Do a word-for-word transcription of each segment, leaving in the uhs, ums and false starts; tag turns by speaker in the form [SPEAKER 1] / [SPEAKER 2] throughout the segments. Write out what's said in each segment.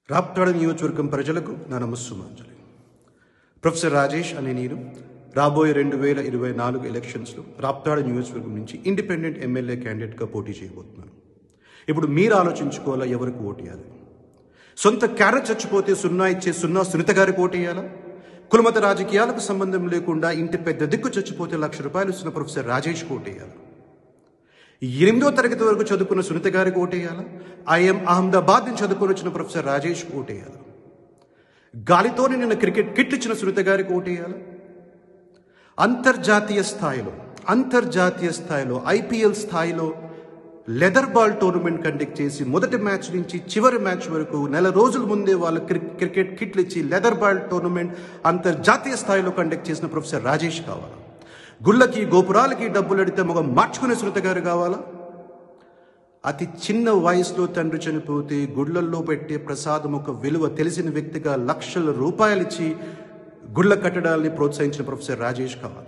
[SPEAKER 1] రాప్తాడు నియోజకవర్గం ప్రజలకు నా నమస్సుమాంజలి. ప్రొఫెసర్ రాజేష్ అనే నేను రాబోయే రెండు వేల ఇరవై నాలుగు ఎలక్షన్స్లో రాప్తాడు నియోజకవర్గం నుంచి ఇండిపెండెంట్ ఎమ్మెల్యే క్యాండిడేట్గా పోటీ చేయబోతున్నాను. ఇప్పుడు మీరు ఆలోచించుకోవాలా ఎవరికి ఓటేయాలి? సొంత క్యారెట్ చచ్చిపోతే సున్నా ఇచ్చే సున్నా సునీత గారికి ఓటేయాలా? కులమత రాజకీయాలకు సంబంధం లేకుండా ఇంటి పెద్ద దిక్కు చచ్చిపోతే లక్ష రూపాయలు ఇస్తున్న ప్రొఫెసర్ రాజేష్కి ఓటేయాలి? ఎనిమిదో తరగతి వరకు చదువుకున్న సునీత గారికి ఓటేయాలా? ఐఎం అహ్మదాబాద్ నుంచి చదువుకుని వచ్చిన ప్రొఫెసర్ రాజేష్కి ఓటేయాలా? గాలితోనే నిన్న క్రికెట్ కిట్ ఇచ్చిన సునీత గారికి ఓటేయాలా? అంతర్జాతీయ స్థాయిలో అంతర్జాతీయ స్థాయిలో ఐపీఎల్ స్థాయిలో లెదర్ బాల్ టోర్నమెంట్ కండక్ట్ చేసి మొదటి మ్యాచ్ నుంచి చివరి మ్యాచ్ వరకు నెల రోజుల ముందే వాళ్ళు క్రికెట్ కిట్లు ఇచ్చి లెదర్ బాల్ టోర్నమెంట్ అంతర్జాతీయ స్థాయిలో కండక్ట్ చేసిన ప్రొఫెసర్ రాజేష్ కావాలా? గుళ్ళకి గోపురాలకి డబ్బులు అడిగితే మొగ మార్చుకునే సునీత గారు కావాలా? అతి చిన్న వయసులో తండ్రి చనిపోతే గుళ్ళల్లో పెట్టే ప్రసాదం ఒక విలువ తెలిసిన వ్యక్తిగా లక్షల రూపాయలు ఇచ్చి గుళ్ళ కట్టడాలని ప్రోత్సహించిన ప్రొఫెసర్ రాజేష్ కావాలి.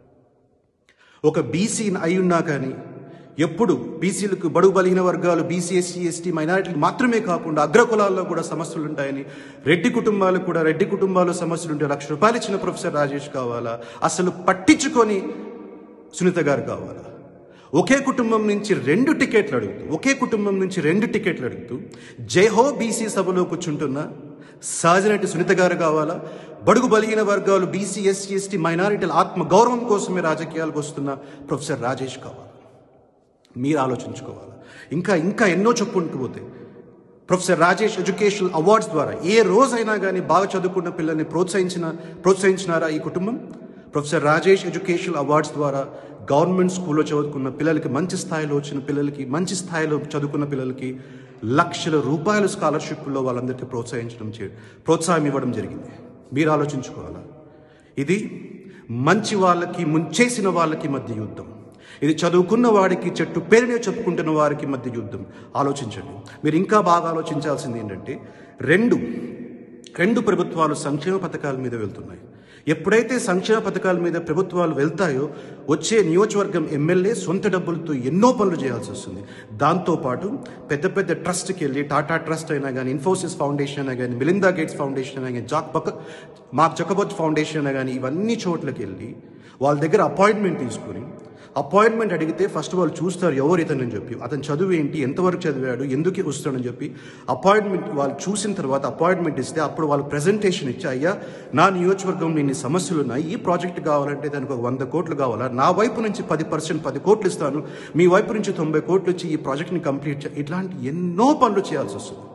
[SPEAKER 1] ఒక బీసీని అయి ఉన్నా కానీ ఎప్పుడు బీసీలకు బడుగు బలిగిన వర్గాలు బీసీ ఎస్సీ ఎస్టీ మైనారిటీలు మాత్రమే కాకుండా అగ్రకులాల్లో కూడా సమస్యలు ఉంటాయని, రెడ్డి కుటుంబాలకు కూడా రెడ్డి కుటుంబాల్లో సమస్యలు ఉంటే లక్ష రూపాయలు ఇచ్చిన ప్రొఫెసర్ రాజేష్ కావాలా? అసలు పట్టించుకొని సునీత గారు కావాలా? ఒకే కుటుంబం నుంచి రెండు టికెట్లు అడుగుతూ ఒకే కుటుంబం నుంచి రెండు టికెట్లు అడుగుతూ జైహో బీసీ సభలో కూర్చుంటున్న సహజనటి సునీత గారు కావాలా? బడుగు బలిగిన వర్గాలు బీసీ ఎస్సీ ఎస్టీ మైనారిటీల ఆత్మ గౌరవం కోసమే రాజకీయాలకు వస్తున్న ప్రొఫెసర్ రాజేష్ కావాలి. మీరు ఆలోచించుకోవాలి. ఇంకా ఇంకా ఎన్నో చెప్పుకుంటూ పోతే ప్రొఫెసర్ రాజేష్ ఎడ్యుకేషనల్ అవార్డ్స్ ద్వారా ఏ రోజైనా కానీ బాగా చదువుకున్న పిల్లల్ని ప్రోత్సహించిన ప్రోత్సహించినారా ఈ కుటుంబం? ప్రొఫెసర్ రాజేష్ ఎడ్యుకేషనల్ అవార్డ్స్ ద్వారా గవర్నమెంట్ స్కూల్లో చదువుకున్న పిల్లలకి, మంచి స్థాయిలో వచ్చిన పిల్లలకి, మంచి స్థాయిలో చదువుకున్న పిల్లలకి లక్షల రూపాయల స్కాలర్షిప్లో వాళ్ళందరికీ ప్రోత్సహించడం చే ప్రోత్సాహం ఇవ్వడం జరిగింది. మీరు ఆలోచించుకోవాలా? ఇది మంచి వాళ్ళకి ముంచేసిన వాళ్ళకి మధ్య యుద్ధం. ఇది చదువుకున్న వాడికి చెట్టు పేరునే చెప్పుకుంటున్న వారికి మధ్య యుద్ధం. ఆలోచించండి. మీరు ఇంకా బాగా ఆలోచించాల్సింది ఏంటంటే రెండు రెండు ప్రభుత్వాలు సంక్షేమ పథకాల మీద వెళ్తున్నాయి. ఎప్పుడైతే సంక్షేమ పథకాల మీద ప్రభుత్వాలు వెళ్తాయో వచ్చే నియోజకవర్గం ఎమ్మెల్యే సొంత డబ్బులతో ఎన్నో పనులు చేయాల్సి వస్తుంది. దాంతోపాటు పెద్ద పెద్ద ట్రస్ట్కి వెళ్ళి, టాటా ట్రస్ట్ అయినా కానీ, ఇన్ఫోసిస్ ఫౌండేషన్ అయినా కానీ, మిలిందా గేట్స్ ఫౌండేషన్ అయినా కానీ, జాక్ బక మార్క్ జకబర్జ్ ఫౌండేషన్ అయినా కానీ, ఇవన్నీ చోట్లకి వెళ్ళి వాళ్ళ దగ్గర అపాయింట్మెంట్ తీసుకుని అపాయింట్మెంట్ అడిగితే ఫస్ట్ వాళ్ళు చూస్తారు ఎవరు ఇతనని చెప్పి, అతను చదువు ఏంటి, ఎంతవరకు చదివాడు, ఎందుకు వస్తాడని చెప్పి అపాయింట్మెంట్ వాళ్ళు చూసిన తర్వాత అపాయింట్మెంట్ ఇస్తే అప్పుడు వాళ్ళు ప్రజెంటేషన్ ఇచ్చి, అయ్యా నా నియోజకవర్గంలో ఇన్ని సమస్యలు ఉన్నాయి, ఈ ప్రాజెక్ట్ కావాలంటే దానికి ఒక వంద కోట్లు కావాలా, నా వైపు నుంచి పది పర్సెంట్ పది కోట్లు ఇస్తాను, మీ వైపు నుంచి తొంభై కోట్లు ఇచ్చి ఈ ప్రాజెక్ట్ని కంప్లీట్ చే ఇట్లాంటి ఎన్నో పనులు చేయాల్సి వస్తుంది.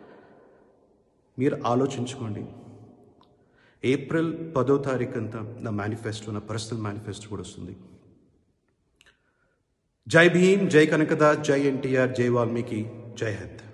[SPEAKER 1] మీరు ఆలోచించుకోండి. ఏప్రిల్ పదో తారీఖు అంతా నా మేనిఫెస్టో, నా పర్సనల్ మేనిఫెస్టో కూడా వస్తుంది. జై భీమ్, జై కనకదాస్, జై ఎన్టీఆర్, జై వాల్మీకి, జై హింద్.